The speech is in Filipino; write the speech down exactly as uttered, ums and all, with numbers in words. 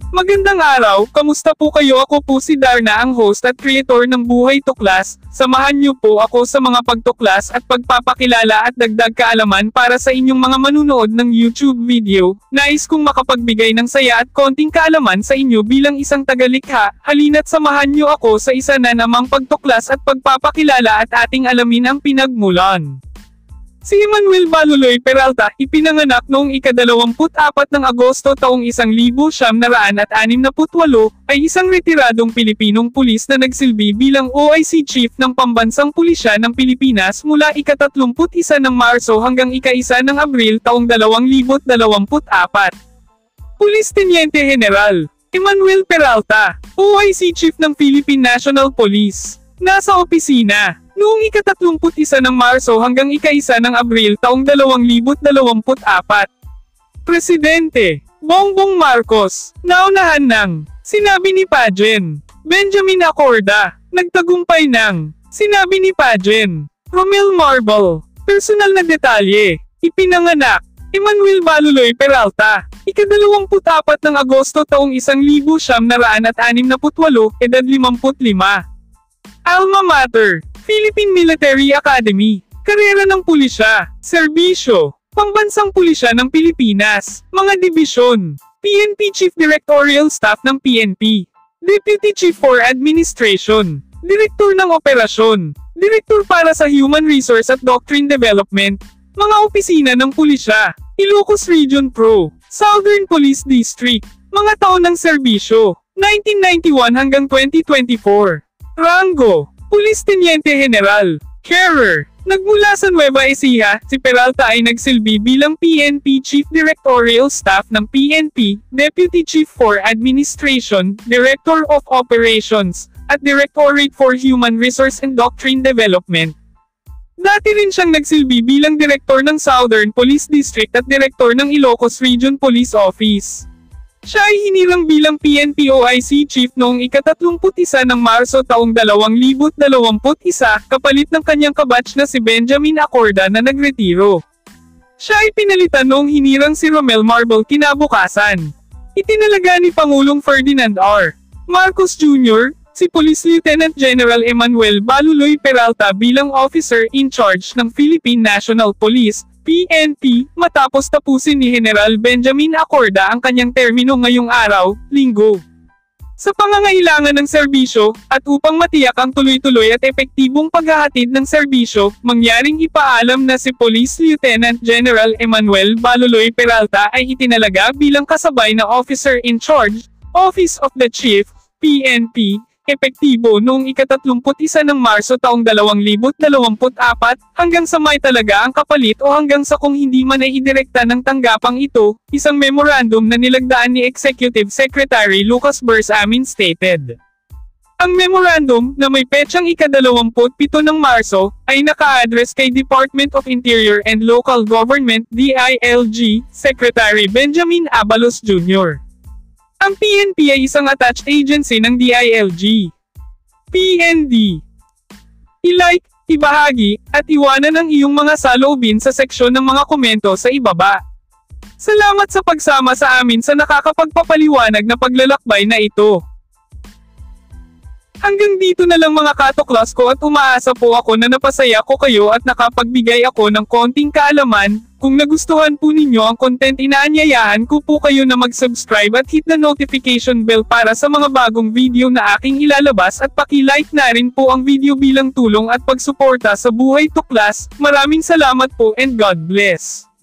Magandang araw, kamusta po kayo? Ako po si Darna, ang host at creator ng Buhay Tuklas. Samahan niyo po ako sa mga pagtuklas at pagpapakilala at dagdag kaalaman para sa inyong mga manunood ng YouTube video. Nais kong makapagbigay ng saya at konting kaalaman sa inyo bilang isang tagalikha. Halina't samahan niyo ako sa isa na namang pagtuklas at pagpapakilala at ating alamin ang pinagmulan. Si Emmanuel Baluloy Peralta, ipinanganak noong ikadalawamput apat ng Agosto taong isang libo siyam na raan at anim na putwalo, ay isang retiradong Pilipinong pulis na nagsilbi bilang O I C Chief ng Pambansang Pulisya ng Pilipinas mula ikatatlumput isa ng Marso hanggang ika-isa ng Abril taong dalawang libo't dalawamput apat. Pulis Teniente General Emmanuel Peralta, O I C Chief ng Philippine National Police. Nasa opisina noong ikatatlumput isa ng Marso hanggang ika-isa ng Abril taong dalawang libo't dalawamput apat. Presidente Bongbong Marcos, naunahan ng sinabi ni Pajen. Benjamin Acorda, nagtagumpay ng sinabi ni Pajen. Romel Marble, personal na detalye, ipinanganak Emmanuel Baluloy Peralta, ikadalawamput apat ng Agosto taong isang libo siyam na raan at anim na putwalo, edad limamput lima. Alma Mater, Philippine Military Academy, karera ng pulisya, serbisyo, Pambansang Pulisya ng Pilipinas, mga dibisyon, P N P Chief Directorial Staff ng P N P, Deputy Chief for Administration, Direktor ng Operasyon, Direktor para sa Human Resource at Doctrine Development, mga opisina ng pulisya, Ilocos Region Pro, Southern Police District, mga taon ng serbisyo, nineteen ninety-one hanggang twenty twenty-four. Rango, Police Teniente General, Carer. Nagmula sa Nueva Ecija, si Peralta ay nagsilbi bilang P N P Chief Directorial Staff ng P N P, Deputy Chief for Administration, Director of Operations, at Directorate for Human Resource and Doctrine Development. Dati rin siyang nagsilbi bilang Direktor ng Southern Police District at Direktor ng Ilocos Region Police Office. Siya ay hinirang bilang P N P O I C Chief noong ikatatlumput isa ng Marso taong dalawang libo't dalawamput isa, kapalit ng kanyang kabatch na si Benjamin Acorda na nagretiro. Siya ay pinalitan noong hinirang si Romel Marble kinabukasan. Itinalaga ni Pangulong Ferdinand R. Marcos Junior, si Police Lieutenant General Emmanuel Baluloy Peralta bilang Officer in Charge ng Philippine National Police, P N P, matapos tapusin ni General Benjamin Acorda ang kanyang termino ngayong araw, Linggo. Sa pangangailangan ng serbisyo, at upang matiyak ang tuloy-tuloy at epektibong paghahatid ng serbisyo, mangyaring ipaalam na si Police Lieutenant General Emmanuel Baluloy Peralta ay itinalaga bilang kasabay na Officer in Charge, Office of the Chief, P N P, epektibo noong ikatatlumput isa ng Marso taong dalawang libo't dalawamput apat, hanggang sa may talaga ang kapalit o hanggang sa kung hindi man ay idirekta ng tanggapang ito, isang memorandum na nilagdaan ni Executive Secretary Lucas Bersamin stated. Ang memorandum, na may petsang ikadalawamput pito ng Marso, ay naka-address kay Department of Interior and Local Government D I L G, Secretary Benjamin Abalos Junior Ang P N P ay isang attached agency ng D I L G. P N D. I-like, ibahagi, at iwanan ang iyong mga saloobin sa seksyon ng mga komento sa ibaba. Salamat sa pagsama sa amin sa nakakapagpapaliwanag na paglalakbay na ito. Hanggang dito na lang mga katuklas ko at umaasa po ako na napasaya ko kayo at nakapagbigay ako ng konting kaalaman. Kung nagustuhan po ninyo ang content, inaanyayahan ko po kayo na mag-subscribe at hit the notification bell para sa mga bagong video na aking ilalabas at paki-like na rin po ang video bilang tulong at pagsuporta sa Buhay Tuklas. Maraming salamat po and God bless.